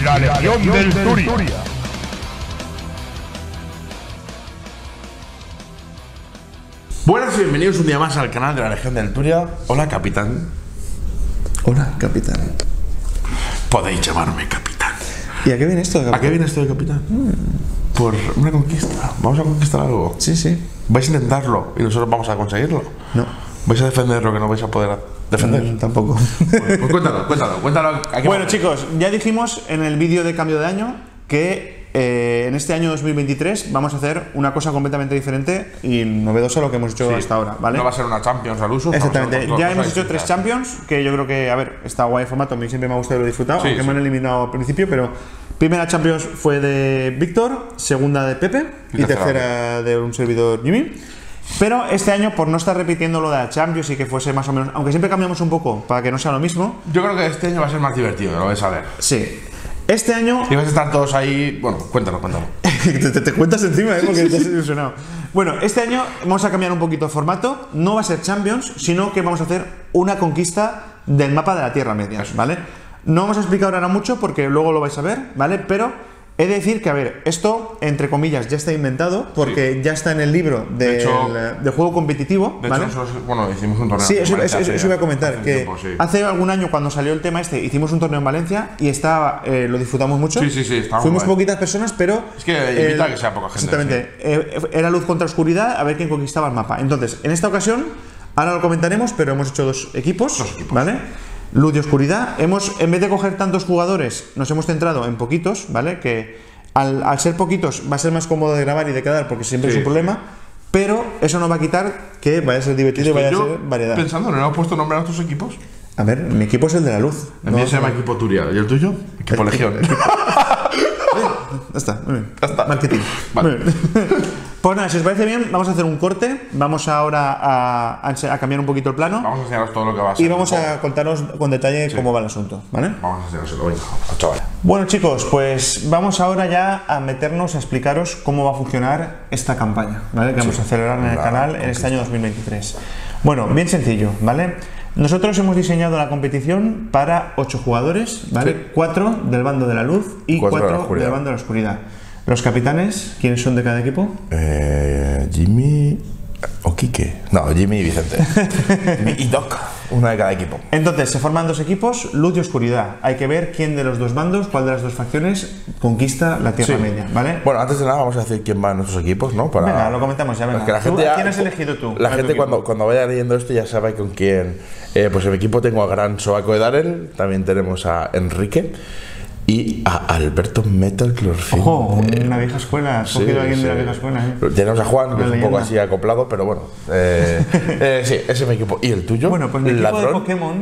La Legión del Turia. Buenas y bienvenidos un día más al canal de la Legión del Turia. Hola, capitán. Hola, capitán. Podéis llamarme capitán. ¿Y a qué viene esto, capitán? ¿A qué viene esto de capitán? Por una conquista. Vamos a conquistar algo. Sí, sí. ¿Vais a intentarlo y nosotros vamos a conseguirlo? No. ¿Vais a defender lo que no vais a poder defender? Tampoco. Pues cuéntalo. Bueno, chicos, ya dijimos en el vídeo de cambio de año que en este año 2023 vamos a hacer una cosa completamente diferente y novedosa a lo que hemos hecho hasta ahora, ¿vale? No va a ser una Champions al uso. Exactamente. Ya hemos hecho 3 Champions, que yo creo que, a ver, está guay el formato, a mí siempre me ha gustado y lo he disfrutado, aunque me han eliminado al principio, pero primera Champions fue de Víctor, segunda de Pepe y tercera de un servidor Jimmy. Pero este año, por no estar repitiendo lo de la Champions y que fuese más o menos, aunque siempre cambiamos un poco para que no sea lo mismo. Yo creo que este año va a ser más divertido, lo vais a ver. Sí. Este año. Y vais a estar todos ahí. Bueno, cuéntalo. te cuentas encima, porque estás ilusionado. Bueno, este año vamos a cambiar un poquito el formato. No va a ser Champions, sino que vamos a hacer una conquista del mapa de la Tierra Media, ¿vale? No vamos a explicar ahora mucho porque luego lo vais a ver, ¿vale? Pero he de decir que, a ver, esto, entre comillas, ya está inventado porque ya está en el libro del juego competitivo, ¿vale? De hecho, bueno, hicimos un torneo. Sí, eso iba a comentar, que hace algún año cuando salió el tema este, hicimos un torneo en Valencia y estaba, lo disfrutamos mucho. Sí, fuimos poquitas personas, pero... Es que evita que sea poca gente. Exactamente. Era luz contra oscuridad, a ver quién conquistaba el mapa. Entonces, en esta ocasión, ahora lo comentaremos, pero hemos hecho dos equipos. ¿Vale? Luz y oscuridad. En vez de coger tantos jugadores, nos hemos centrado en poquitos, ¿vale? Que al ser poquitos va a ser más cómodo de grabar y de quedar porque siempre es un problema, pero eso no va a quitar que vaya a ser divertido y vaya a ser variedad. Pensando, ¿no hemos puesto nombre a nuestros equipos? A ver, mi equipo es el de la luz. El mío se llama Equipo Turia. ¿Y el tuyo? Equipo Legión. Ya está, muy bien. Ya está. Marketing. Vale. Muy bien. Pues nada, si os parece bien, vamos a hacer un corte. Vamos ahora a cambiar un poquito el plano. Vamos a enseñaros todo lo que va a ser. Y vamos a contaros con detalle cómo va el asunto, ¿vale? Vamos a enseñárselo, venga, chaval. Bueno, chicos, pues vamos ahora ya a meternos a explicaros cómo va a funcionar esta campaña, ¿vale? Que vamos a celebrar en el canal en este año 2023. Bueno, bien sencillo, ¿vale? Nosotros hemos diseñado la competición para 8 jugadores, ¿vale? 4 del bando de la luz y 4 del bando de la oscuridad. Los capitanes, ¿quiénes son de cada equipo? Jimmy o Quique. No, Jimmy y Vicente. Y Doc, uno de cada equipo. Entonces, se forman 2 equipos, luz y oscuridad. Hay que ver quién de los 2 bandos, cuál de las 2 facciones conquista la Tierra Media, ¿vale? Bueno, antes de nada vamos a decir quién va en nuestros equipos, ¿no? Venga, lo comentamos ya, venga. Que la gente ¿Quién has elegido tú? La gente cuando vaya leyendo esto ya sabe con quién. Pues en mi equipo tengo a Gran Sobaco de Darel, también tenemos a Enrique y a Alberto Metal Clorfin. Ojo, una vieja escuela, has cogido a alguien de la vieja escuela. Tenemos a Juan, que es un poco así acoplado, pero bueno. Sí, ese es mi equipo. ¿Y el tuyo? Bueno, pues mi equipo de Pokémon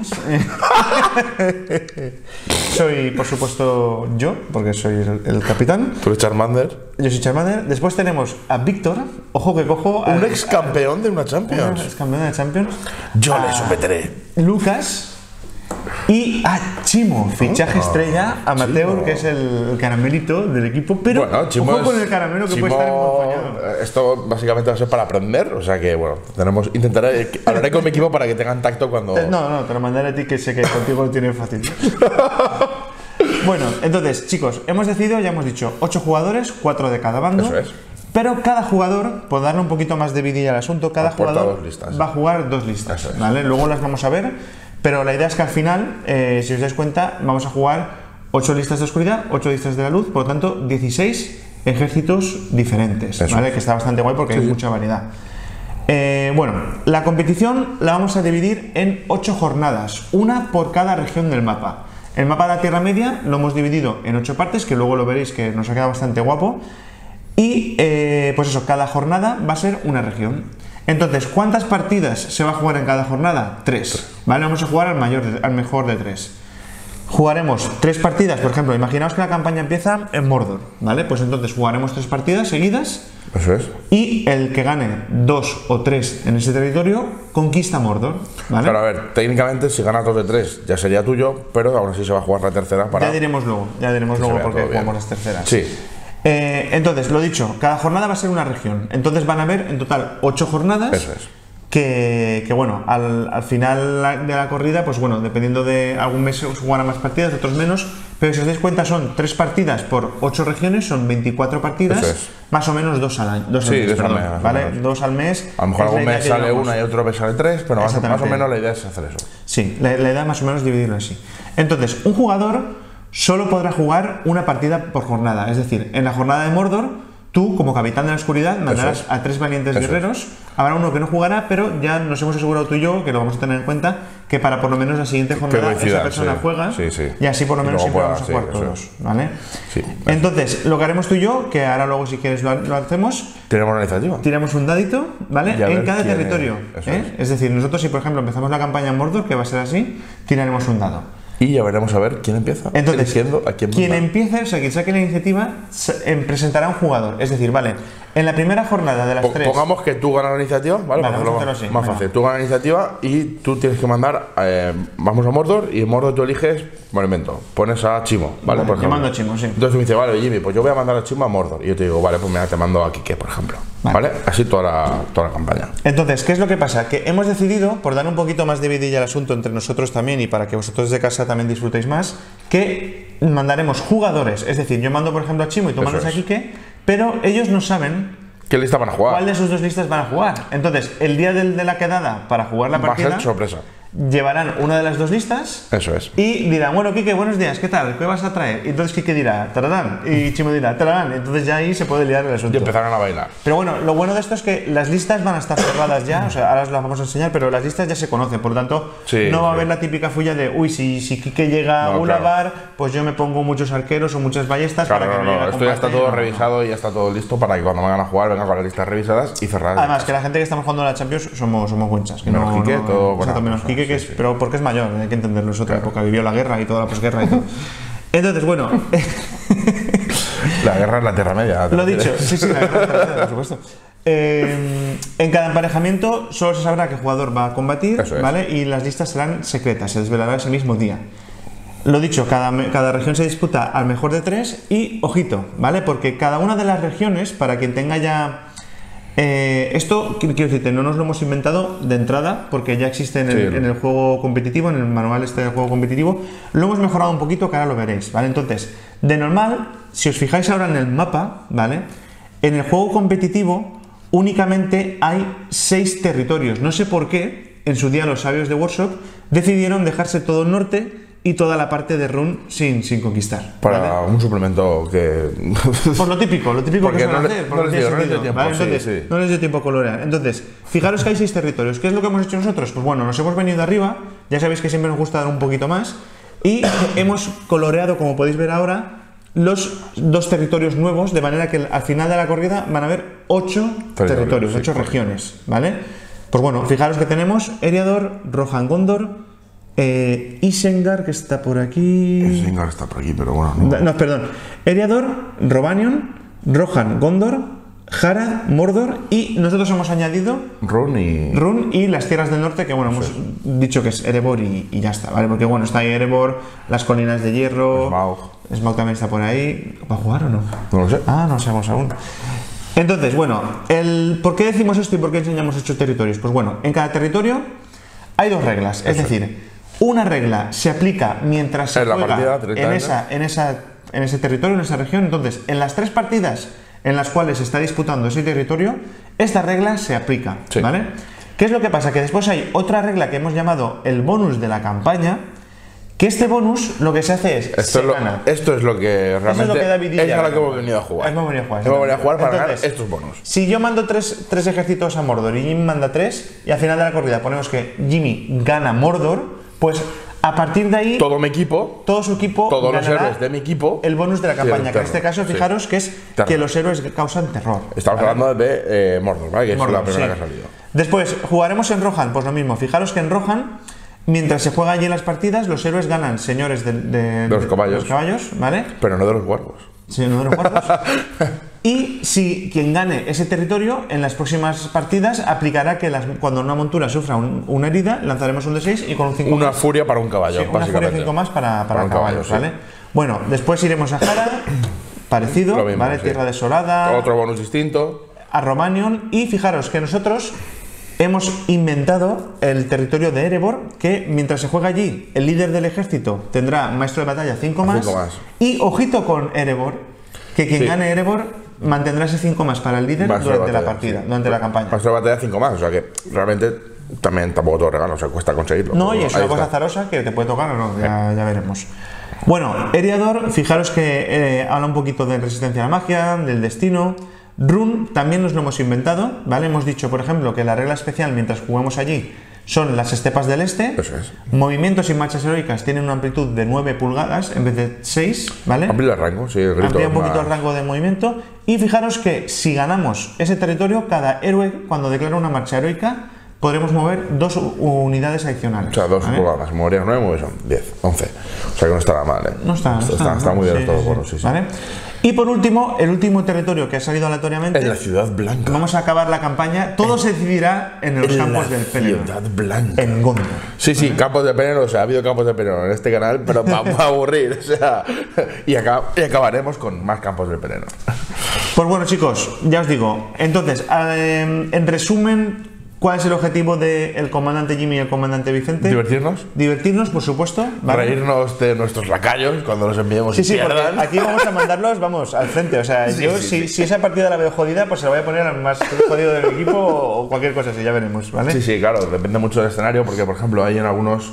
soy, por supuesto, yo, porque soy el capitán. ¿Tú eres Charmander? Yo soy Charmander. Después tenemos a Víctor, ojo que cojo... Un ex campeón de una Champions. Un ex campeón de la Champions. Yo le someteré. Lucas. Y a Chimo, fichaje estrella, amateur, que es el caramelito del equipo, pero bueno, Chimo ojo con el caramelo que puede estar acompañado. Esto básicamente va a ser para aprender, o sea que bueno, hablaré con mi equipo para que tengan tacto cuando... No, te lo mandaré a ti, que sé que contigo lo tienes fácil. Bueno, entonces, chicos, hemos decidido, ya hemos dicho, 8 jugadores, 4 de cada bando. Eso es. Pero cada jugador, por darle un poquito más de vidilla al asunto, cada jugador va a jugar 2 listas, ¿vale? Luego las vamos a ver. Pero la idea es que al final, si os dais cuenta, vamos a jugar 8 listas de oscuridad, 8 listas de la luz, por lo tanto 16 ejércitos diferentes, ¿vale? Que está bastante guay porque hay mucha variedad. Bueno, la competición la vamos a dividir en 8 jornadas, una por cada región del mapa. El mapa de la Tierra Media lo hemos dividido en 8 partes, que luego lo veréis que nos ha quedado bastante guapo. Y pues eso, cada jornada va a ser una región. Entonces, ¿cuántas partidas se va a jugar en cada jornada? 3, ¿vale? Vamos a jugar al mejor de 3. Jugaremos 3 partidas, por ejemplo, imaginaos que la campaña empieza en Mordor, ¿vale? Pues entonces jugaremos 3 partidas seguidas. Eso es. Y el que gane 2 o 3 en ese territorio conquista Mordor, ¿vale? Claro, a ver, técnicamente si ganas 2 de 3 ya sería tuyo, pero aún así se va a jugar la tercera para... Ya diremos luego porque jugamos las terceras. Sí. Entonces, lo dicho, cada jornada va a ser una región. Entonces van a haber en total 8 jornadas. Eso es. que bueno, al final de la corrida, pues bueno, dependiendo de algún mes se jugarán más partidas, otros menos, pero si os dais cuenta son 3 partidas por 8 regiones, son 24 partidas, más o menos 2 al año, 2 al mes, perdón, ¿vale? 2 al mes. A lo mejor algún mes sale una y otro mes sale 3, pero más o menos la idea es hacer eso. Sí, la idea más o menos dividirlo así. Entonces, un jugador solo podrá jugar una partida por jornada, es decir, en la jornada de Mordor, tú, como capitán de la oscuridad, mandarás a 3 valientes guerreros. Habrá uno que no jugará, pero ya nos hemos asegurado tú y yo, que lo vamos a tener en cuenta, que para por lo menos la siguiente jornada esa persona juega y así por lo menos siempre vamos a jugar todos, ¿vale? Entonces, lo que haremos tú y yo, que ahora luego si quieres lo hacemos, tenemos una iniciativa. Tiramos un dadito, ¿vale? En cada territorio. Es decir, nosotros si por ejemplo empezamos la campaña en Mordor, que va a ser así, tiraremos un dado. Y ya veremos a ver quién empieza. Entonces, quien empiece, o sea, quien saque la iniciativa, presentará un jugador. Es decir, vale, en la primera jornada de las 3. Pongamos que tú ganas la iniciativa, ¿vale? Más fácil. Tú ganas la iniciativa y tú tienes que mandar. Vamos a Mordor y en Mordor tú eliges. Bueno, invento. Pones a Chimo, ¿vale? Por yo mando a Chimo, sí. Entonces tú me dices, vale, Jimmy, pues yo voy a mandar a Chimo a Mordor. Y yo te digo, vale, pues mira, te mando a Kike, por ejemplo. ¿Vale? Así toda la campaña. Entonces, ¿qué es lo que pasa? Que hemos decidido, por dar un poquito más de vidilla al asunto entre nosotros también y para que vosotros de casa también disfrutéis más, que mandaremos jugadores. Es decir, yo mando, por ejemplo, a Chimo y tú mandas a Kike, pero ellos no saben ¿qué lista van a jugar? ¿Cuál de sus 2 listas van a jugar? Entonces, el día de la quedada para jugar la partida, va a ser sorpresa. Llevarán una de las 2 listas. Eso es. Y dirán, bueno, Kike, buenos días, ¿qué tal? ¿Qué vas a traer? Y entonces Kike dirá, tararán. Y Chimo dirá, tararán. Entonces ya ahí se puede liar el asunto. Y empezarán a bailar. Pero bueno, lo bueno de esto es que las listas van a estar cerradas ya. O sea, ahora os las vamos a enseñar, pero las listas ya se conocen. Por lo tanto, no va a haber la típica fulla de, uy, si Kike llega a Ulabar, pues yo me pongo muchos arqueros o muchas ballestas para que no llegue a esto ya está todo revisado y ya está todo listo para que cuando vengan a jugar vengan con las listas revisadas y cerradas. Además, que la gente que estamos jugando a la Champions somos buenchas. Que menos Kike, todo bueno. Menos Kike, que es, pero porque es mayor, hay que entenderlo, es otra época, vivió la guerra y toda la posguerra y todo. Entonces, bueno. La guerra en la Tierra Media. Lo dicho, sí, la guerra en la Tierra Media, por supuesto. En cada emparejamiento solo se sabrá qué jugador va a combatir, ¿vale? Y las listas serán secretas, se desvelará ese mismo día. Lo dicho, cada región se disputa al mejor de 3 y, ojito, ¿vale? Porque cada una de las regiones, para quien tenga ya. Esto, quiero decirte, no nos lo hemos inventado de entrada porque ya existe en el juego competitivo, en el manual este del juego competitivo. Lo hemos mejorado un poquito, que ahora lo veréis, ¿vale? Entonces, de normal, si os fijáis ahora en el mapa, ¿vale? En el juego competitivo únicamente hay 6 territorios. No sé por qué, en su día los sabios de Workshop decidieron dejarse todo el norte y toda la parte de Run sin conquistar. Para un suplemento que. Por lo típico que suelen hacer. No les dio tiempo. ¿Vale? Entonces, no les dio tiempo a colorear. Entonces, fijaros que hay 6 territorios. ¿Qué es lo que hemos hecho nosotros? Pues bueno, nos hemos venido arriba. Ya sabéis que siempre nos gusta dar un poquito más. Y hemos coloreado, como podéis ver ahora, los 2 territorios nuevos, de manera que al final de la corrida van a haber 8 territorios, 8 regiones. ¿Vale? Pues bueno, fijaros que tenemos Eriador, Rohan Gondor, Isengard, que está por aquí. Isengard está por aquí, pero bueno. No, perdón. Eriador, Robanion, Rohan, Gondor, Harad, Mordor y nosotros hemos añadido Run y las tierras del norte, que bueno, hemos dicho que es Erebor y ya está, ¿vale? Porque bueno, está ahí Erebor, las colinas de hierro. Smaug también está por ahí. ¿Va a jugar o no? No lo sé. No lo sabemos aún. Entonces, bueno, ¿por qué decimos esto y por qué enseñamos 8 territorios? Pues bueno, en cada territorio hay 2 reglas, es decir, una regla se aplica mientras se juega en ese territorio, en esa región. Entonces, en las 3 partidas en las cuales se está disputando ese territorio, esta regla se aplica, ¿vale? ¿Qué es lo que pasa? Que después hay otra regla que hemos llamado el bonus de la campaña, que este bonus lo que se hace es esto es lo que realmente es a lo que hemos venido a jugar. Hemos venido a jugar para ganar estos bonus. Si yo mando 3 ejércitos a Mordor y Jimmy manda 3 y al final de la corrida ponemos que Jimmy gana Mordor, pues a partir de ahí todo su equipo, todos los héroes de mi equipo, el bonus de la campaña, que en este caso fijaros que es que los héroes causan terror. Estamos hablando de Mordor, ¿vale? Que es la primera que ha salido. Después jugaremos en Rohan, pues lo mismo. Fijaros que en Rohan, mientras se juega allí en las partidas, los héroes ganan señores de los caballos, ¿vale? Pero no de los guardos. Sí, no de los guardos. Y si quien gane ese territorio en las próximas partidas aplicará que cuando una montura sufra una herida, lanzaremos un D6 y con un 5 una furia para un caballo, básicamente. Una furia 5 más para caballos, ¿vale? Bueno, después iremos a Harad, parecido, mismo, ¿vale? Tierra desolada. Otro bonus distinto. A Romanion. Y fijaros que nosotros hemos inventado el territorio de Erebor, que mientras se juega allí, el líder del ejército tendrá maestro de batalla 5 más. Y ojito con Erebor, que quien gane Erebor mantendrá ese 5 más para el líder durante la partida, durante la campaña. Maestro de batalla 5 más, o sea que realmente también tampoco te lo regalo, o sea, cuesta conseguirlo. No, y es una cosa azarosa que te puede tocar o no, ya veremos. Bueno, Eriador, fijaros que habla un poquito de resistencia a la magia, del destino. Rune también nos lo hemos inventado, ¿vale? Hemos dicho, por ejemplo, que la regla especial mientras juguemos allí son las estepas del este. Eso es. Movimientos y marchas heroicas tienen una amplitud de 9 pulgadas en vez de 6, ¿vale? Amplía el rango, sí, el grito. Amplía un poquito el rango de movimiento. Y fijaros que si ganamos ese territorio, cada héroe, cuando declara una marcha heroica, podremos mover 2 unidades adicionales. O sea, 2 pulgadas. Moverías 9, son 10, 11. O sea que no estará mal, ¿eh? No está muy bien, sí, todo sí, bueno, sí. ¿Vale? Y por último, el último territorio que ha salido aleatoriamente. En la Ciudad Blanca. Vamos a acabar la campaña. Todo se decidirá en los campos del Pelennor. Ciudad Blanca. En Gondor. Sí, campos de Pelennor. O sea, ha habido campos de Pelennor en este canal, pero para aburrir. O sea, y acabaremos con más campos del Pelennor. Pues bueno, chicos, ya os digo. Entonces, en resumen, ¿cuál es el objetivo del comandante Jimmy y el comandante Vicente? ¿Divertirnos? Divertirnos, por supuesto. ¿vale? Reírnos de nuestros lacayos cuando los enviemos. Sí, porque aquí vamos a mandarlos, vamos, al frente. O sea, si esa partida la veo jodida, pues se la voy a poner al más jodido del equipo o cualquier cosa así, ya veremos, ¿vale? Sí, claro, depende mucho del escenario, porque, por ejemplo, hay en algunos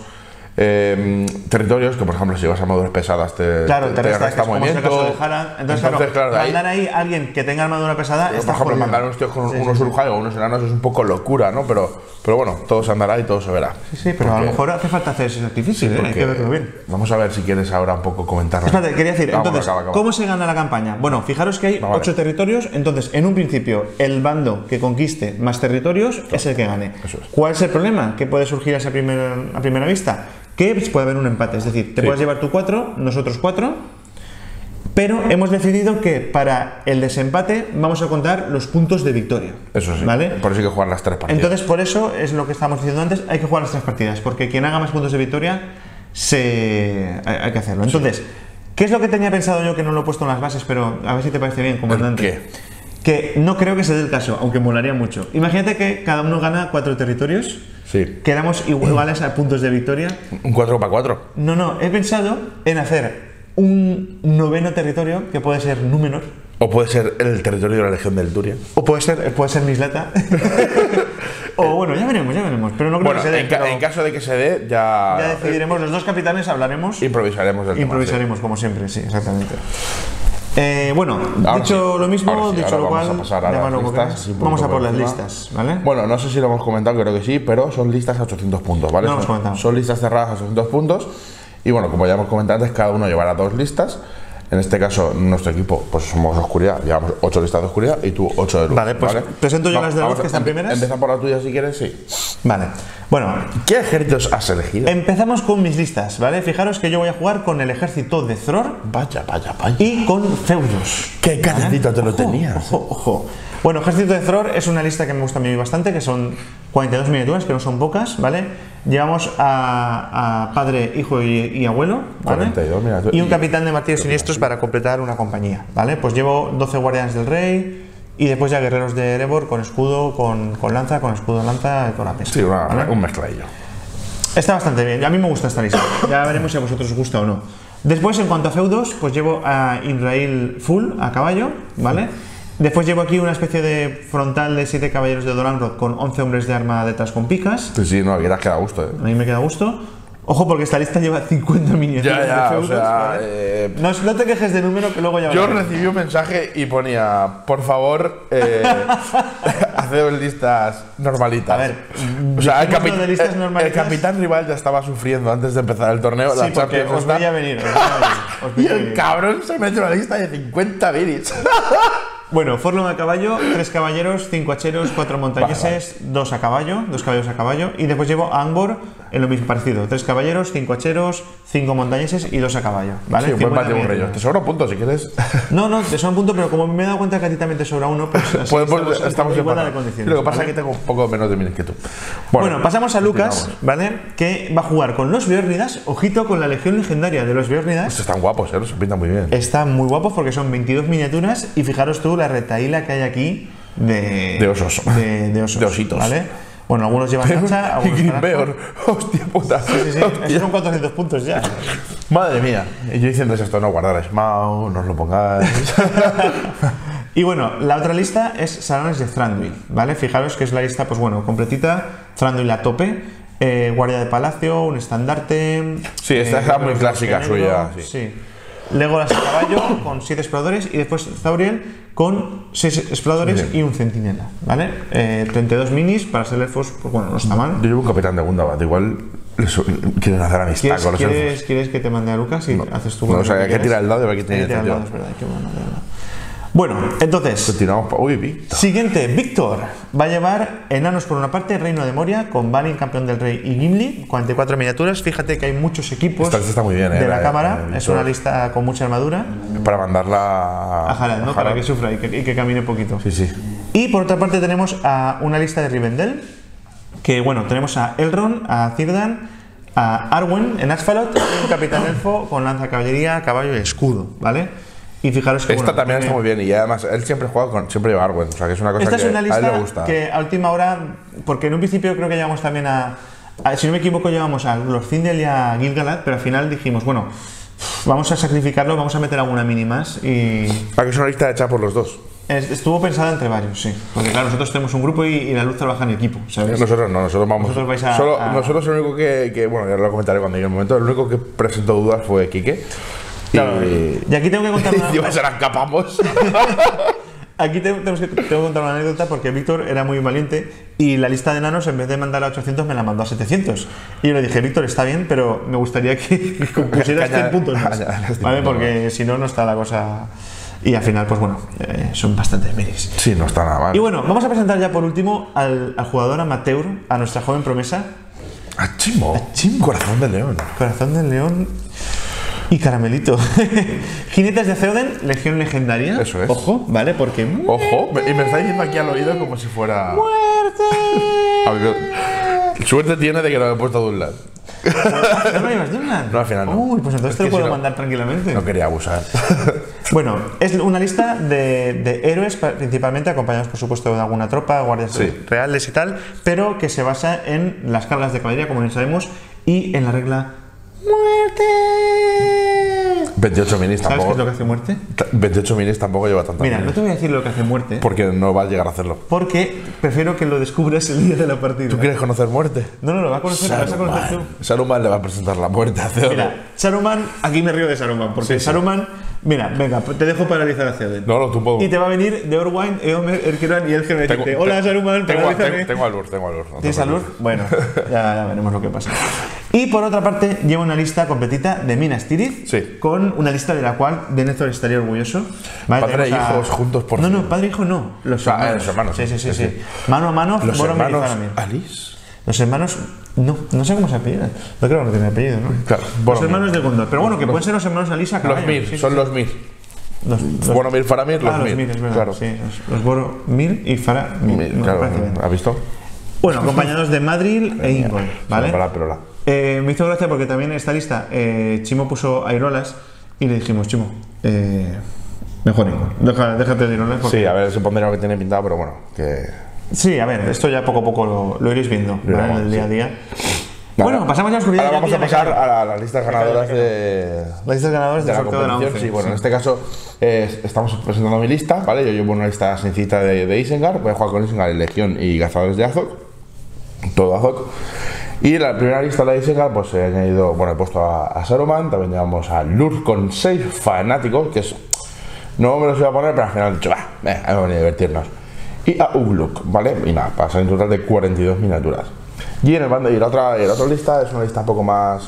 territorios que, por ejemplo, si vas a armaduras pesadas te resta movimiento. Como es el caso de Harald. Entonces, claro, mandar ahí a alguien que tenga armadura pesada está por ejemplo, jodido. mandar unos tíos con unos Urujai o unos enanos es un poco locura, ¿no? Pero bueno, todo se andará y todo se verá. Sí, pero a lo mejor hace falta hacer ese sacrificio, hay que verlo bien. Vamos a ver si quieres ahora un poco comentarlo. Espérate, quería decir, entonces, ¿cómo se gana la campaña? Bueno, fijaros que hay 8 territorios, entonces, en un principio, el bando que conquiste más territorios es el que gane. ¿Cuál es el problema que puede surgir a primera vista? Que puede haber un empate, es decir, te puedes llevar tú 4, nosotros 4, pero hemos decidido que para el desempate vamos a contar los puntos de victoria. Eso sí, ¿vale? Por eso hay que jugar las 3 partidas. Entonces, por eso es lo que estábamos diciendo antes, hay que jugar las 3 partidas, porque quien haga más puntos de victoria, hay que hacerlo. Entonces, ¿qué es lo que tenía pensado yo que no lo he puesto en las bases, pero a ver si te parece bien, comandante? ¿Qué? Que no creo que se dé el caso, aunque molaría mucho. Imagínate que cada uno gana 4 territorios. Sí. Quedamos iguales a puntos de victoria. ¿Un 4 para 4? No, he pensado en hacer un 9º territorio que puede ser Númenor. O puede ser el territorio de la Legión del Turia. O puede ser Mislata. O bueno, ya veremos. Pero no creo que se dé. En caso de que se dé, ya decidiremos. Los 2 capitanes hablaremos. Improvisaremos del tema. Improvisaremos, como siempre, sí, exactamente. Bueno, dicho lo mismo, dicho lo cual, vamos a por las listas, ¿vale? Bueno, no sé si lo hemos comentado, creo que sí, pero son listas a 800 puntos, ¿vale? No lo hemos comentado. Son listas cerradas a 800 puntos y bueno, como ya hemos comentado antes, cada uno llevará 2 listas. En este caso, nuestro equipo, pues somos oscuridad, llevamos 8 listas de oscuridad y tú 8 de luz. Vale, pues presento yo las de luz que están primeras. Empieza por la tuya si quieres, sí. Vale, bueno. ¿Qué ejércitos has elegido? Empezamos con mis listas, ¿vale? Fijaros que yo voy a jugar con el ejército de Thror. Vaya. Y con feudos. ¿Qué calentito te lo tenías? Ojo. Bueno, ejército de Thror es una lista que me gusta a mí bastante, que son 42 miniaturas, que no son pocas, ¿vale? Llevamos a padre, hijo y abuelo, ¿vale? 42 miniaturas. Y un capitán de martillos siniestros para completar una compañía, ¿vale? Pues llevo 12 guardianes del rey y después ya guerreros de Erebor con escudo, con lanza, con escudo de lanza y con la pesca. Sí, un mezcladillo. Está bastante bien, a mí me gusta esta lista, ya veremos si a vosotros os gusta o no. Después, en cuanto a feudos, pues llevo a Inrail full, a caballo, ¿vale? Después llevo aquí una especie de frontal de 7 caballeros de Dolanrod con 11 hombres de arma detrás con picas. Sí, no, aquí te has quedado a gusto, A mí me queda a gusto. Ojo, porque esta lista lleva 50 miniaturas de feudos. O sea, ¿vale? No te quejes de número que luego ya yo recibí un mensaje y ponía, por favor, haced listas normalitas. A ver, o sea, el capitán rival ya estaba sufriendo antes de empezar el torneo. Sí, porque os veía venir. Y el cabrón se mete una lista de 50 minis. Bueno, Forlong a caballo, 3 caballeros, 5 hacheros, 4 montañeses, 2 caballeros a caballo. Y después llevo a Angbor en lo mismo parecido: 3 caballeros, 5 hacheros, 5 montañeses y 2 a caballo. ¿Vale? Sí, un buen bate, un rey. Te sobra un punto si quieres. No, te sobra un punto, pero como me he dado cuenta que a ti también te sobra uno, pues estamos en igualdad de condiciones. Lo que pasa es que tengo un poco menos de minis que tú. Bueno, pasamos a Lucas, ¿vale? Que va a jugar con los Björnidas. Ojito con la legión legendaria de los Björnidas. Pues están guapos, se pintan muy bien. Están muy guapos porque son 22 miniaturas y fijaros tú la retaíla que hay aquí de osos. De ositos. ¿Vale? Bueno, algunos llevan hacha, algunos Grimbeor. Hostia puta. Sí. Esos son 400 puntos ya. Madre mía. Y yo diciendo esto, no guardar Smaug, no os lo pongáis. Y bueno, la otra lista es salones de Thranduil, ¿vale? Fijaros que es la lista, pues bueno, completita, Thranduil a tope, guardia de palacio, un estandarte... Sí, esta es muy clásica suya. Sí. Legolas a caballo con 7 exploradores y después Zauriel con 6 exploradores y un centinela, ¿vale? 32 minis para ser elfos, pues bueno, no está mal. Yo llevo un capitán de Gundabad, igual quieren hacer amistad con los elfos. ¿Quieres que te mande a Lucas y haces tú? No, o sea, hay que tirar el dado y ver qué tiene el dado, es verdad, qué bueno, de verdad. Bueno, entonces, continuamos. Uy, Víctor. Siguiente, Víctor va a llevar enanos por una parte, Reino de Moria, con Balin, campeón del rey, y Gimli, 44 miniaturas. Fíjate que hay muchos equipos esta lista está muy bien, de la cámara, es una lista con mucha armadura. Para mandarla a Harald, ¿no? Para que sufra y que camine poquito. Sí. Y por otra parte tenemos a una lista de Rivendell, que bueno, tenemos a Elrond, a Círdan, a Arwen en Asphalot, y un capitán elfo con lanza, caballería, caballo y escudo, ¿vale? Y fijaros que esta también está muy bien y además él siempre juega siempre lleva Arwen, o sea que es una cosa esta que es una lista a él le gusta. Que a última hora, porque en un principio creo que llevamos también si no me equivoco llevamos a Glorfindel y a Gil-galad, pero al final dijimos, bueno, vamos a sacrificarlo, vamos a meter alguna mini más y... Para que es una lista hecha por los dos. Estuvo pensada entre varios, sí. Porque claro, nosotros tenemos un grupo y la luz trabaja en equipo, ¿sabes? Nosotros no, nosotros vamos... Vosotros vais Nosotros el único que... Bueno, ya lo comentaré cuando llegue el momento. El único que presentó dudas fue Quique. Claro, y aquí tengo que contar una... Y se la escapamos. Aquí tengo que contar una anécdota porque Víctor era muy valiente y la lista de enanos en vez de mandar a 800 me la mandó a 700. Y yo le dije, Víctor, está bien, pero me gustaría que pusieras 100 puntos más, ¿vale? Porque si no, no está la cosa... Y al final, pues bueno, son bastantes minis. Sí, no está nada mal. Y bueno, vamos a presentar ya por último al jugador amateur, a nuestra joven promesa. A Chimo. Corazón de león. Corazón de león... Y Caramelito. Jinetes de Theoden, Legión Legendaria. Eso es. Ojo, ¿vale? Porque... Ojo, y me está diciendo aquí al oído como si fuera... ¡Muerte! Suerte tiene de que lo he puesto a Dunlad. ¿No lo llevas Dunlad? No, al final no. Uy, pues entonces te lo puedo mandar tranquilamente. No quería abusar. Bueno, es una lista de héroes, principalmente acompañados por supuesto de alguna tropa, guardias reales y tal, pero que se basa en las cargas de caballería, como bien sabemos, y en la regla... ¡Muerte! 28 minis tampoco. ¿Sabes qué es lo que hace muerte? 28 minis tampoco lleva tanta. Mira, no te voy a decir lo que hace muerte. Porque no va a llegar a hacerlo. Porque prefiero que lo descubras el día de la partida. ¿Tú quieres conocer muerte? No, lo vas a conocer, lo vas a conocer tú. Saruman le va a presentar la muerte a Theoden. Mira, Saruman, aquí me río de Saruman, porque Saruman, mira, venga, te dejo paralizar a Theoden. No, tú puedo. Y te va a venir de Orwine, Eomer, Erkiran y Elgen y decirte, hola Saruman, paralízame. Tengo a Lur. ¿Tienes a Lur? Bueno, ya veremos lo que pasa. Y por otra parte, lleva una lista completita de Minas Tirith, con una lista de la cual Denethor estaría orgulloso. ¿Vale? Padre e hijos juntos por... No, padre e hijo no. Los hermanos. Sí. Mano a mano, los hermanos Alice. Los hermanos... No sé cómo se apellidan. No creo que no tiene apellido, ¿no? Claro, los hermanos de Gondor. Pero bueno, que pueden ser los hermanos Alice a caballo. Los Mir, son los Mir. Boromir, Faramir, los Mir. Los Mir, es verdad. Claro. Sí, los Boromir y Faramir. Claro, ¿has visto? Bueno, acompañados de Madril e Ingol, ¿vale? Me hizo gracia porque también en esta lista Chimo puso Airolas y le dijimos, Chimo, mejor Ingol, déjate de Airolas. Sí, a ver, se pondría lo que tiene pintado, pero bueno, que... Sí, a ver, esto ya poco a poco lo iréis viendo, ¿vale? En el día a día. Bueno, pasamos ya a la oscuridad. Ahora vamos a pasar a las listas ganadoras de... Las listas ganadoras de la competición. Sí, bueno, en este caso estamos presentando mi lista, ¿vale? Yo llevo una lista sencilla de Isengard, voy a jugar con Isengard, Legión y Cazadores de Azog. Todo Azog. Y la primera lista de Isengard, pues he añadido, bueno, he puesto a Saruman, también llevamos a Lur con 6 fanáticos, que es... No me los iba a poner, pero al final he dicho, vamos a venir a divertirnos. Y a Ugluk, ¿vale? Y nada, pasa en total de 42 miniaturas. Y en el bando, y la otra lista es una lista un poco más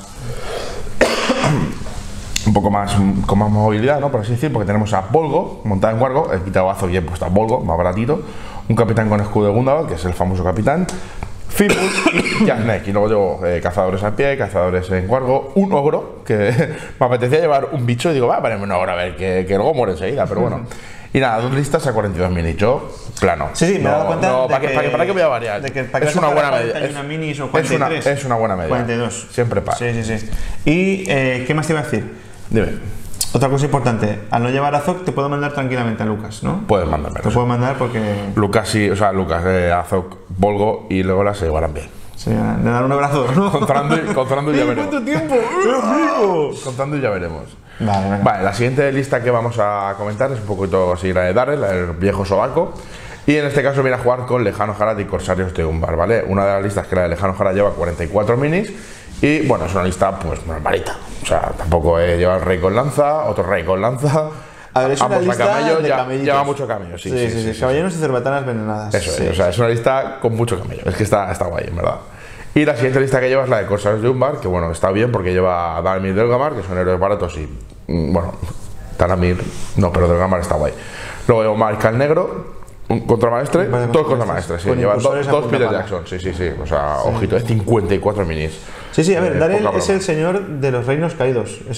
con más movilidad, ¿no? Por así decir, porque tenemos a Bolgo montada en Wargo, he quitado Azog y he puesto a Bolgo, más baratito, un capitán con escudo de Gundabad, que es el famoso capitán, Fimbul y Jasnek, y luego llevo cazadores al pie, cazadores en Wargo, un ogro, que me apetecía llevar un bicho y digo, va a ponerme un ogro a ver, que luego muere enseguida, pero bueno. Y nada, 2 listas a 42 minis. Yo, plano. Sí, me he dado cuenta. No, ¿para qué voy a variar? Es una buena media. Minis o 43. Es una buena media. 42. Siempre para. Sí. ¿Y qué más te iba a decir? Dime. Otra cosa importante, al no llevar a Azog te puedo mandar tranquilamente a Lucas, ¿no? Puedes mandarme. Te puedo mandar porque... Lucas sí, o sea, Lucas, Azog, Volgo y Legolas se llevarán bien. Sí, le dan un abrazo, ¿no? Contando y ya veremos. ¿Cuánto tiempo? Contando y ya veremos. Vale, la siguiente lista que vamos a comentar es un poquito así la de Darrell, la del viejo sobaco. Y en este caso viene a jugar con Lejano Harad y Corsarios de Umbar, ¿vale? Una de las listas que la de Lejano Harad lleva 44 minis. Y bueno, es una lista pues normalita. O sea, tampoco lleva el rey con lanza, otro rey con lanza. A ver, es una lista camello, de camellitos. Lleva mucho camello, sí. Caballeros y cerbatanas venenadas. Eso es, o sea, es una lista con mucho camello. Es que está guay, en verdad. Y la siguiente lista que lleva es la de Corsarios de Umbar, que bueno, está bien porque lleva a Dalmir Delgamar, que son héroes baratos y, bueno, Taramir, no, pero Delgamar está guay. Luego lleva Mariscal Negro, un contramaestre, dos contramaestres, sí. Lleva dos Peter Jackson, sí. O sea, ojito, es 54 minis. Sí, a ver, Darrell es el señor de los reinos caídos. Es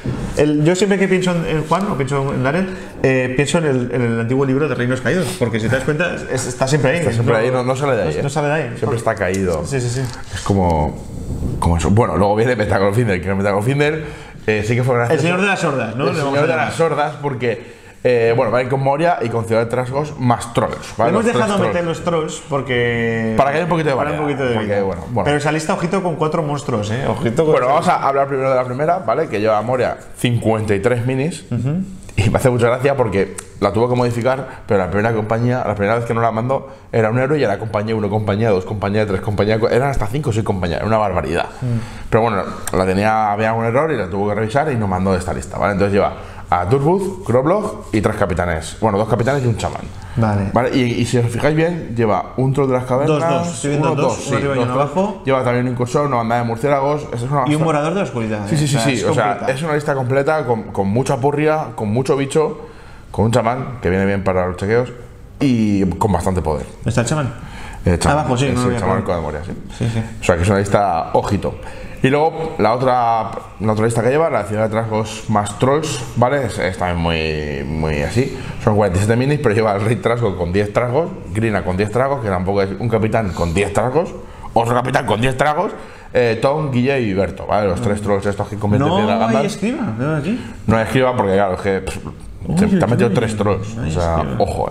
yo siempre que pienso en Juan o pienso en Darrell, pienso en el antiguo libro de Reinos Caídos, porque si te das cuenta, está siempre ahí. Está siempre ahí, no sale de ahí. No sale de ahí. Siempre está caído. Sí. Es como eso. Bueno, luego viene Metagolfinder, que Metagolfinder sí que fue gracioso. El señor de las hordas, ¿no? El señor de las hordas, porque... bueno, va a ir con Moria y con Ciudad de Trasgos más trolls. ¿Vale? Hemos dejado meter los trolls porque... Para que haya un poquito de variedad. Porque, bueno. Pero esa lista, ojito con 4 monstruos, ¿eh? Ojito con... Bueno, vamos a hablar primero de la primera, ¿vale? Que lleva Moria 53 minis. Y me hace mucha gracia porque la tuvo que modificar, pero la primera vez que nos la mandó era un héroe y era compañía 1, compañía 2, compañía 3, compañía 4, eran hasta 5 o 6 compañías, era una barbaridad. Pero bueno, había un error y la tuvo que revisar y nos mandó de esta lista, ¿vale? Entonces lleva a Turbuth, Groblog y 3 capitanes. Bueno, 2 capitanes y un chamán. Vale. Y si os fijáis bien, lleva un troll de las cavernas. Estoy viendo dos, uno arriba y uno abajo. Lleva también un incursor, una bandada de murciélagos. Y un morador de la oscuridad. Sí. O sea, es una lista completa con mucha purria, con mucho bicho, con un chamán que viene bien para los chequeos y con bastante poder. ¿Está el chamán? Abajo, sí. El chamán con Moria, sí. O sea, que es una lista ojito. Y luego la otra lista que lleva, la Ciudad de Trasgos más trolls, ¿vale? Es también muy así. Son 47 minis, pero lleva el Rey Trasgo con 10 trasgos, Grina con 10 tragos, que tampoco es un capitán con 10 tragos, otro capitán con 10 tragos, Tom, Guille y Berto, ¿vale? Los 3 trolls estos que convierten en piedra Gandalf. No hay escriba, ¿no? Aquí. No hay escriba porque, claro, es que te ha metido 3 trolls. O sea, ojo,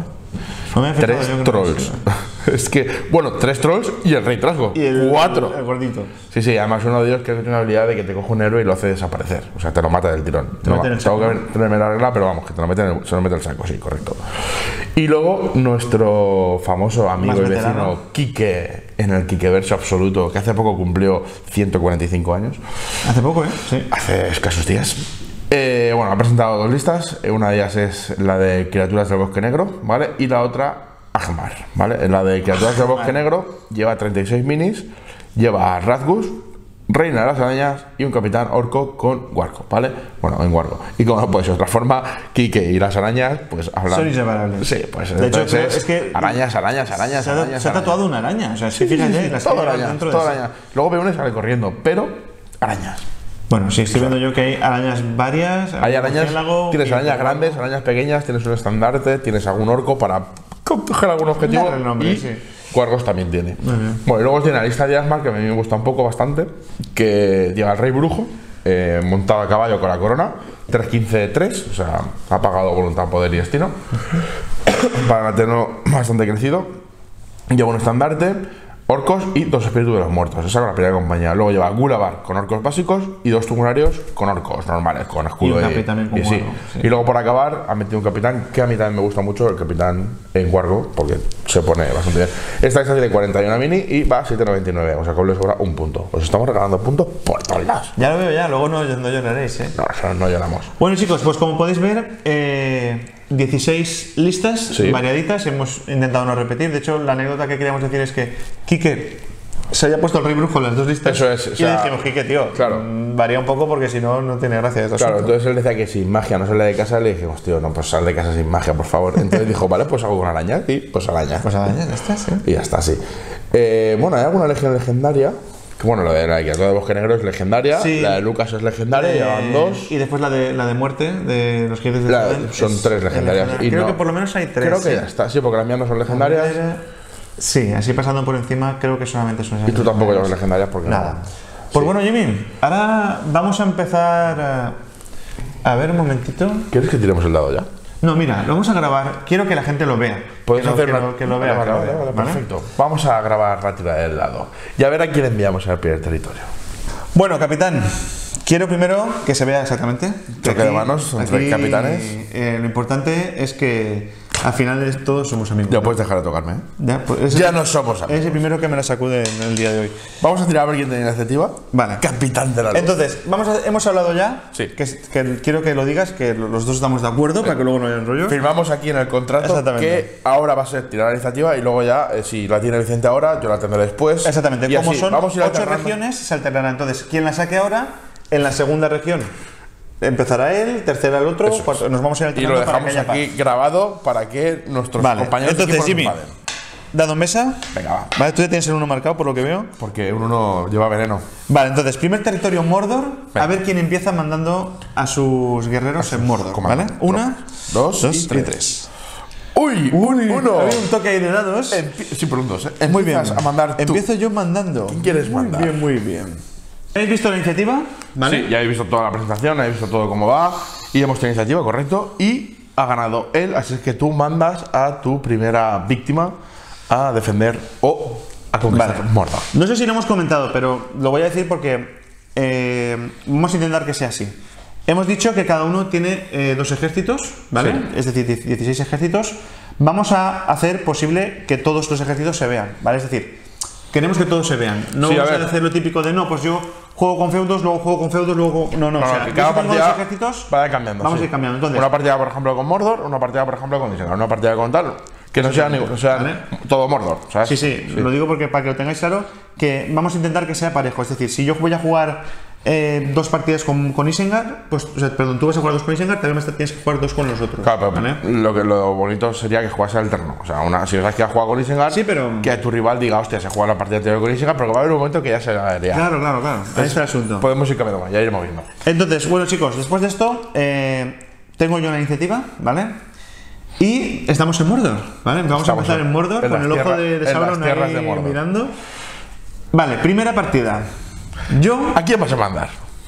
3 trolls. Es que, bueno, 3 trolls y el Rey Trasgo. Y el 4. El gordito. Sí, además uno de ellos que tiene una habilidad de que te coge un héroe y lo hace desaparecer. O sea, te lo mata del tirón. Tengo que tenerme la regla, pero vamos, que se lo mete en el saco, sí, correcto. Y luego nuestro famoso amigo y vecino Quique, en el Quiqueverso absoluto, que hace poco cumplió 145 años. Hace poco, Sí. Hace escasos días. Bueno, ha presentado 2 listas. Una de ellas es la de Criaturas del Bosque Negro, ¿vale? Y la otra, Ahmar, ¿vale? La de Criaturas del Bosque Negro lleva 36 minis, lleva a Razgus, Reina de las Arañas y un capitán orco con Warco, ¿vale? Bueno, en Warco. Y como no puede ser de otra forma, Quique y las arañas, pues hablan... Son inseparables. Sí, pues de hecho, es que... Arañas. Se ha tatuado una araña, o sea, sí, fíjate, las todo arañas. Luego ve una y sale corriendo, pero arañas. Bueno, sí, estoy viendo yo que hay arañas varias. Hay arañas, tienes arañas grandes, arañas pequeñas, tienes un estandarte, tienes algún orco para coger algún objetivo. El nombre, y Cuargos también tiene. Bueno, y luego tiene la lista de Asmar, que a mí me gusta un poco bastante, que lleva el Rey Brujo, montado a caballo con la corona, 3-15-3, o sea, ha pagado voluntad, poder y destino, para mantenerlo bastante crecido. Lleva un estandarte, orcos y 2 espíritus de los muertos. Esa es la primera compañía. Luego lleva Gulabar con orcos básicos y 2 tumularios con orcos normales, con escudo y un capitán con sí. Y luego por acabar ha metido un capitán que a mí también me gusta mucho, el capitán en Wargo, porque se pone bastante bien. Esta lista tiene 41 mini y va a 7,99, o sea que le sobra un punto. Os estamos regalando puntos por todos lados. Ya lo veo, ya, luego no lloraréis, No lloramos. Bueno, chicos, pues como podéis ver, 16 listas variaditas, hemos intentado no repetir. De hecho, la anécdota que queríamos decir es que Quique se haya puesto el Rey Brujo en las 2 listas. Eso es, y le dijimos, Quique, tío, varía un poco porque si no, no tiene gracia. Claro, entonces él decía que sin magia no sale de casa. Le dijimos, tío, no, pues sal de casa sin magia, por favor. Entonces dijo, vale, pues hago con araña. Y pues araña. Pues araña, ya está, sí. Y ya está, sí. Bueno, hay alguna legión legendaria. Bueno, la de la Criatura del Bosque Negro es legendaria, la de Lucas es legendaria, llevan 2. Y después la de muerte, de los jinetes de son 3 legendarias. Y creo que por lo menos hay 3. Creo que ya está, sí, porque las mías no son legendarias. Sí, así pasando por encima, creo que solamente son legendarias. Y tú tampoco llevas legendarias porque nada. Pues bueno, Jimmy, ahora vamos a empezar A ver, un momentito. ¿Quieres que tiremos el dado ya? No, mira, lo vamos a grabar. Quiero que la gente lo vea. Puedes hacer que lo vea. Vale, perfecto. Vamos a grabar la tirada del dado. Y a ver a quién enviamos al primer territorio. Bueno, capitán, quiero primero que se vea exactamente. Choque de manos entre capitanes. Lo importante es que al final de todos somos amigos. Ya puedes dejar de tocarme, ¿eh? Ya no somos amigos. Es el primero que me la sacude en el día de hoy. Vamos a tirar a ver quién tiene iniciativa. Vale. Capitán de la luz. Entonces, hemos hablado ya. Sí. Que quiero que lo digas, que los dos estamos de acuerdo, para que luego no haya enrollo. Firmamos aquí en el contrato que ahora va a ser tirar la iniciativa y luego ya, si la tiene Vicente ahora, yo la tendré después. Exactamente. Y como así, son vamos a ir 8 regiones, se alternará. Entonces, quien la saque ahora, en la segunda región empezará él, tercera el otro, cuarto, nos vamos a ir alternando. Y lo dejamos aquí grabado para que nuestros compañeros entonces, Jimmy, dado en mesa. Venga, va. Vale, tú ya tienes el 1 marcado por lo que veo. Porque un 1 lleva veneno. Vale, entonces, primer territorio Mordor. Venga. A ver quién empieza mandando a sus guerreros en Mordor. ¿Vale? 1, 2 y 3. ¡Uy! ¡Uno! Había un toque ahí de dados. Sí, por un 2. Muy bien. A mandar tú. Empiezo yo mandando. ¿Quién quieres mandar? Muy bien, muy bien. ¿Habéis visto la iniciativa? ¿Vale? Sí, ya habéis visto toda la presentación, habéis visto todo cómo va. Y hemos tenido iniciativa, correcto. Y ha ganado él, así es que tú mandas a tu primera víctima a defender o a conquistar Mordor. No sé si lo hemos comentado, pero lo voy a decir porque vamos a intentar que sea así. Hemos dicho que cada uno tiene 2 ejércitos, ¿vale? Sí. Es decir, 16 ejércitos. Vamos a hacer posible que todos los ejércitos se vean, ¿vale? Es decir, queremos que todos se vean. No vamos a hacer lo típico de no, pues yo juego con feudos, luego juego con feudos, luego. No, o sea, que cada partida ejércitos va cambiando. Vamos a ir cambiando. Entonces, una partida, por ejemplo, con Mordor, una partida, por ejemplo, con Isengard, una partida con tal. Que no sea, ¿vale? Todo Mordor, ¿sabes? Sí, lo digo porque para que lo tengáis claro, que vamos a intentar que sea parejo. Es decir, si yo voy a jugar 2 partidas con Isengard, pues, perdón, tú vas a jugar 2 con Isengard, también tienes que jugar 2 con los otros. Claro, pero ¿vale? lo bonito sería que jugase alterno. O sea, si sabes que has jugado con Isengard, sí, pero que tu rival diga, hostia, se juega la partida anterior con Isengard, pero que va a haber un momento que ya se aérea. Claro. Ahí está el asunto. Podemos ir cambiando más, ya iremos viendo. Entonces, bueno, chicos, después de esto, tengo yo la iniciativa, ¿vale? Y estamos en Mordor, ¿vale? Vamos a empezar en Mordor, con el ojo de Sauron ahí mirando. Vale, primera partida. Yo... ¿A quién vas a mandar?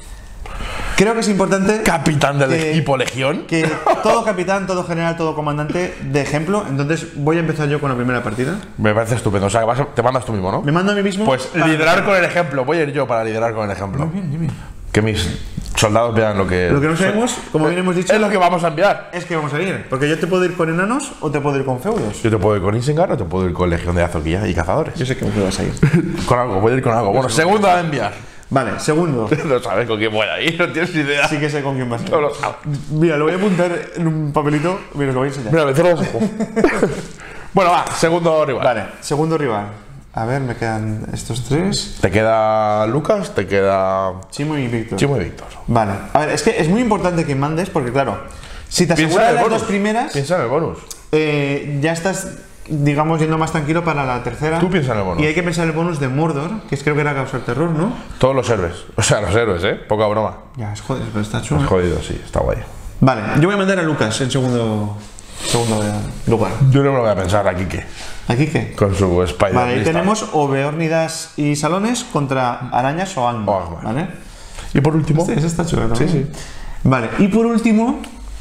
Creo que es importante... Capitán del equipo Legión. Que todo capitán, todo general, todo comandante de ejemplo. Entonces voy a empezar yo con la primera partida. Me parece estupendo. O sea, te mandas tú mismo, ¿no? Me mando a mí mismo. Pues liderar con el ejemplo. Voy a ir yo para liderar con el ejemplo. Muy bien, Jimmy. Que mis soldados vean lo que... Lo que no sabemos, como bien hemos dicho... Es lo que vamos a enviar. Es que vamos a ir. Porque yo te puedo ir con enanos o te puedo ir con feudos. Yo te puedo ir con Isengard o te puedo ir con Legión de Azoquilla y Cazadores. Yo sé que me vas a ir. Con algo, voy a ir con algo. Bueno, segundo a enviar. Vale, segundo. No sabes con quién voy a ir, no tienes ni idea. Sí que sé con quién vas a ir. No lo sabes. Mira, lo voy a apuntar en un papelito. Mira, lo voy a enseñar. Mira, me cierro los ojos. Bueno, va, segundo rival. Vale, segundo rival. A ver, me quedan estos 3. Te queda Lucas, te queda... Chimo y Víctor. Vale. A ver, es que es muy importante que mandes porque, claro, si te aseguras las 2 primeras... Piensa en el bonus. Ya estás, digamos, yendo más tranquilo para la tercera. Tú piensa en el bonus. Y hay que pensar en el bonus de Mordor, que creo que era causar terror, ¿no? Todos los héroes. O sea, los héroes, Poca broma. Ya, es jodido, pero está chulo. Es jodido, sí, está guay. Vale, yo voy a mandar a Lucas en segundo lugar. Yo no me lo voy a pensar, ¿a Quique? ¿A Quique? Con su Spider. Vale, ahí tenemos o Beornidas y Salones contra Arañas o Angmar. ¿Vale? Y por último... Ese está chulo, ¿no? Sí. Vale, y por último...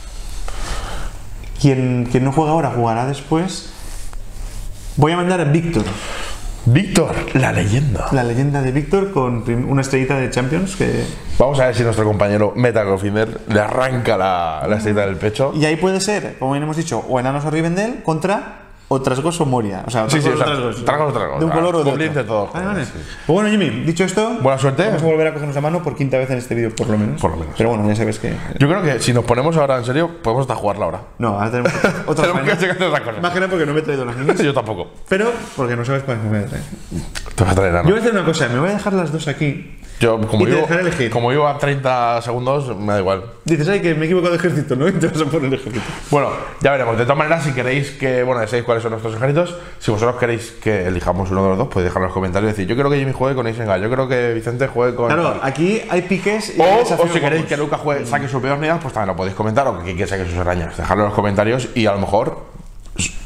Quien no juega ahora jugará después. Voy a mandar a Víctor. Víctor, la leyenda. La leyenda de Víctor con una estrellita de Champions que... Vamos a ver si nuestro compañero Metagolfinder le arranca la estrellita del pecho. Y ahí puede ser, como bien hemos dicho, o Enanos o Rivendell contra o Trasgos o Moria. O sea, Trasgos. De un color o de otro. Todo. Vale. Pues bueno, Jimmy, dicho esto, buena suerte. Vamos a volver a cogernos la mano por 5ª vez en este vídeo, por lo menos. Pero bueno, ya sabes que... Yo creo que si nos ponemos ahora en serio, podemos hasta jugarla ahora. No, ahora tenemos otra tenemos que hacer otra cosa. Más que nada porque no me he traído las niñas. Yo tampoco. Pero porque no sabes cuáles me voy a traer. Te vas a traer, ¿no? Yo voy a hacer una cosa, me voy a dejar las 2 aquí. Yo, elegir. Como iba a 30 segundos, me da igual. Dices, ay, que me he equivocado de ejército, ¿no? Y te vas a poner el ejército. Bueno, ya veremos. De todas maneras, si queréis que, bueno, ya sabéis cuáles son nuestros ejércitos. Si vosotros queréis que elijamos uno de los dos, podéis dejarlo en los comentarios y decir, yo creo que Jimmy juegue con Isengard, yo creo que Vicente juegue con... Claro, aquí hay piques y o si queréis que Lucas saque sus peores unidades, pues también lo podéis comentar, o que Quique saque sus arañas. Dejadlo en los comentarios y a lo mejor os escuchamos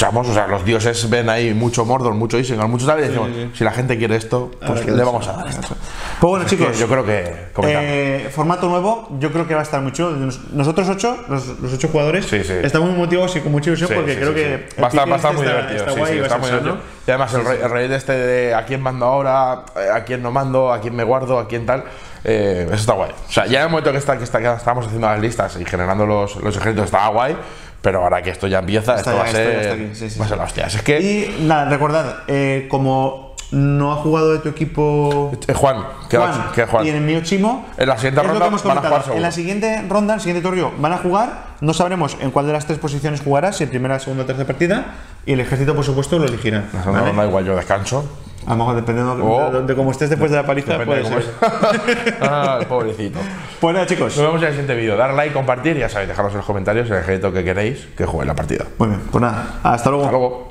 escuchamos, o sea, los dioses ven ahí mucho Mordor, mucho Isengard, mucho tal, y decimos, si la gente quiere esto, pues le vamos a dar esto. Pues bueno, chicos, yo creo que formato nuevo, yo creo que va a estar muy chulo. Nosotros 8, los 8 jugadores, estamos muy motivados y con mucha ilusión porque creo que va a estar muy divertido. Está guay, está muy divertido. Y además el rey de a quién mando ahora, a quién no mando, a quién me guardo, a quién tal. Eso está guay. O sea, ya en el momento que estamos haciendo las listas y generando los ejércitos estaba guay. Pero ahora que esto ya empieza, esto va a ser la hostia. Es que... Y nada, recordad, como no ha jugado de tu equipo Juan. Y en el mío Chimo, en la siguiente ronda van a jugar seguro. En la siguiente ronda, el siguiente torneo, van a jugar. No sabremos en cuál de las 3 posiciones jugará, si en primera, segunda o tercera partida. Y el ejército, por supuesto, lo elegirá. ¿Vale? No, igual yo descanso. A lo mejor dependiendo de cómo estés después de la paliza, puede ser. Pobrecito. Pues nada, chicos. Nos vemos en el siguiente vídeo. Dar like, compartir y ya sabéis, dejaros en los comentarios el ejército que queréis que juegue la partida. Muy bien, pues nada, hasta luego. Hasta luego.